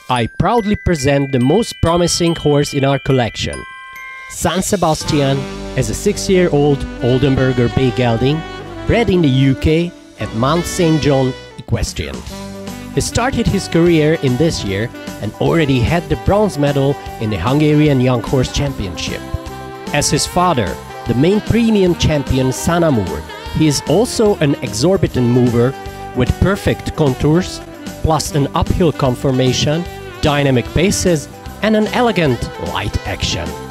I proudly present the most promising horse in our collection. San Sebastian is a 6-year-old Oldenburger Bay Gelding, bred in the UK at Mount St. John Equestrian. He started his career in this year and already had the bronze medal in the Hungarian Young Horse Championship. As his father, the main premium champion San Amour, he is also an exorbitant mover with perfect contours, plus an uphill conformation, dynamic paces, and an elegant light action.